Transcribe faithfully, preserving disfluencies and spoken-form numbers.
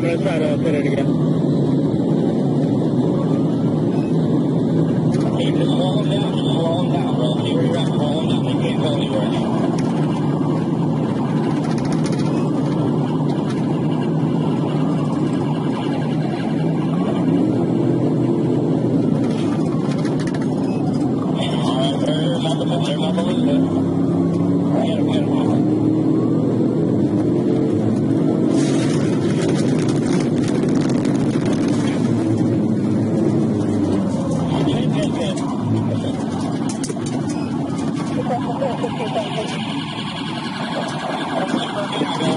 gonna try to put it again. Keep it slowing down, just slowing down, bro. See where you're at, slowing down. You can't go anywhere now. Alright, they're not the they're not the limit. Get him, get him, get him. Thank you.